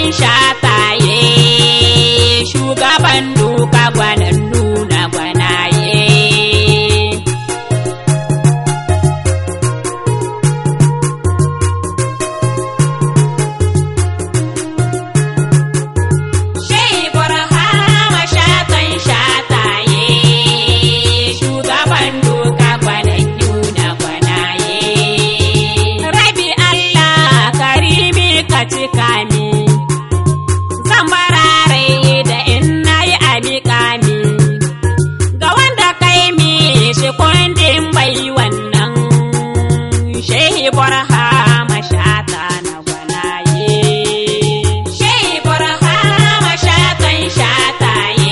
shataye, shugaban duka gwanan nuna gwanaye. Shehi Barhama shatan shataye, shugaban duka gwanan nuna gwanaye. Rabi Allah karimi ka cika mi, zan barare da in nayi alika mi, ga wanda kai mi shi kundin bai wannan. Shehi Barhama shata na gwanaye, Shehi Barhama shatan shataye,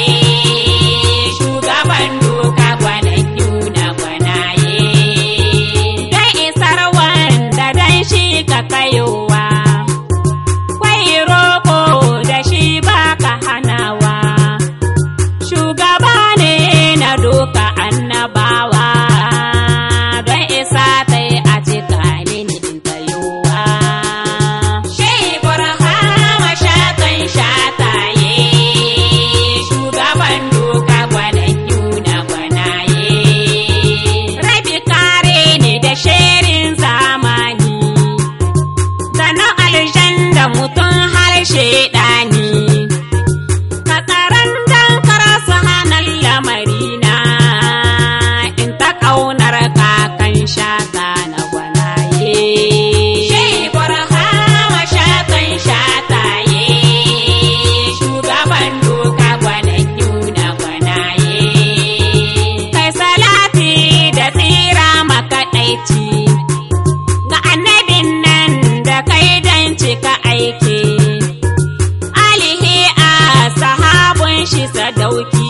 shugaban duka gwanan nuna gwanaye. Dan isar wanda dan shi ka kayowa, kwai roko da shi baka hanawa, shugaba ne na duka annabawa, don isa tai a cika mini tayowa. Shehi Barhama shatan shataye, shugaban duka gwanan nuna gwanaye. Rabi kare ne da sherin zamani, da na aljan da mutum har shaidani, ka tsaron dan karasa hannun lamarina, in ta ƙaunar kakan shata na gwanaye. Shehi Barhama shatan shataye, shugaban duka gwanan nuna gwanaye. Kai salati da tsira makaɗaici, ga annabin nan da kai dan cika aiki, alihi a sahabun shi sadauki,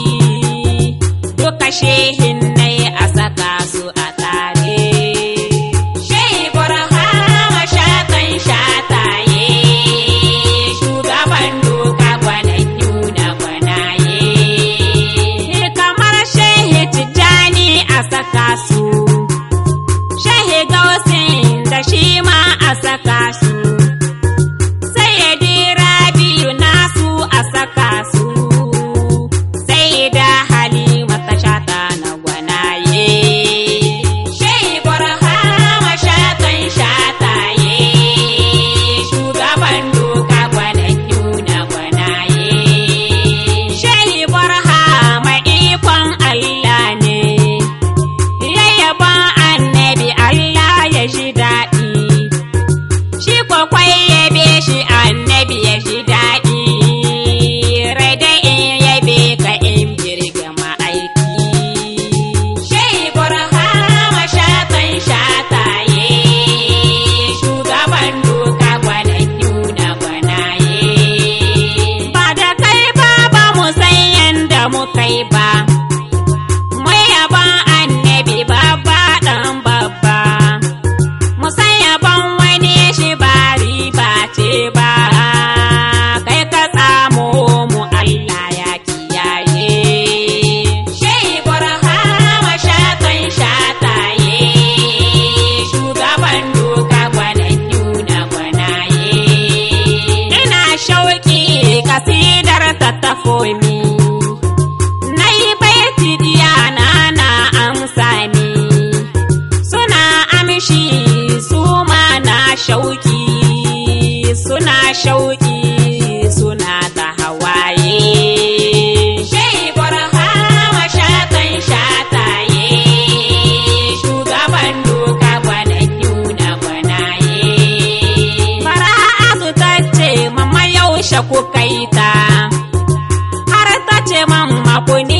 duka shehin nai a saka su a tare. Shehi Barhama shatan shataye, shugaban duka gwanan nuna gwanaye. Kamar Shehi Tijjani a saka su, Shehi Gausin da shi ma a saka su, Sayyidi Rabi'u nasu a saka su, Sayyida Halima ta shata na gwanaye. Shehi Barhama shatan shataye, shugaban duka gwanan nuna gwanaye. Shehi Barhama ikon Allah ne, yayyaban annabi Allah ya ji daɗi, shi kwakwai yabe shi annabi ya ji daɗi, rai da in yabe ka in jirga ma'aiki. Shehi Barhama shatan shataye, shugaban duka gwanan nuna gwanaye. Ba da kai ba mu san yanda mu kai ba, mai yaban annabi babba ɗan babba, mu san yaban wani shi ba riba ce ba, kai ka tsamo mu Allah ya kiyaye. Shehi Barhama shatan shataye, shugaban duka gwanan nuna gwanaye. Ina shauki kasidar ta tafomi, na yi baiti diyana na amsa ni, suna amshi su ma na shauki, suna shauki suna ta hawaye. Shehi Barhama shatan shataye, shugaban duka gwanan nuna gwanaye. Bara'atu ta ce mamma yaushe ku kai ta, har ta ce mamma ku ne